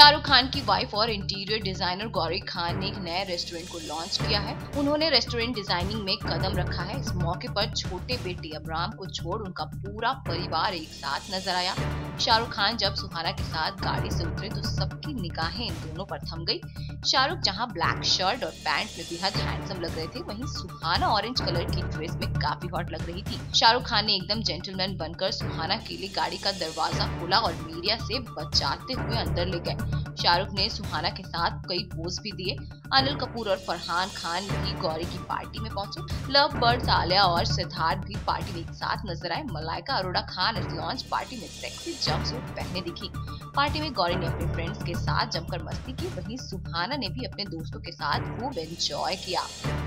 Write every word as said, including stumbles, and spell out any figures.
शाहरुख खान की वाइफ और interior designer Gauri Khan ने एक नए रेस्टोरेंट को लॉन्च किया है। उन्होंने रेस्टोरेंट डिजाइनिंग में कदम रखा है। इस मौके पर छोटे बेटे अब्राम को छोड़ उनका पूरा परिवार एक साथ नजर आया। शाहरुख खान जब सुहाना के साथ गाड़ी से उतरे तो सबकी निगाहें इन दोनों पर थम गई। शाहरुख जहां ब्लैक शर्ट और पैंट में बेहद हैंडसम लग रहे थे, वहीं सुहाना ऑरेंज कलर की ड्रेस में काफी हॉट लग रही थी। शाहरुख खान ने एकदम जेंटलमैन बनकर सुहाना के लिए गाड़ी का दरवाजा खोला और मीडिया से बचाते हुए अंदर ले गए। शाहरुख ने सुहाना के साथ कई पोज भी दिए। अनिल कपूर और फरहान खान भी गौरी की पार्टी में पहुंचे। लव बर्ड्स आलिया और सिद्धार्थ भी पार्टी में एक साथ नजर आए। मलाइका अरोड़ा खान इस लॉन्च पार्टी में सेक्सी जंपसूट पहने दिखी। पार्टी में गौरी ने अपने फ्रेंड्स के साथ जमकर मस्ती की, वहीं सुहाना ने भी अपने दोस्तों के साथ खूब एंजॉय किया।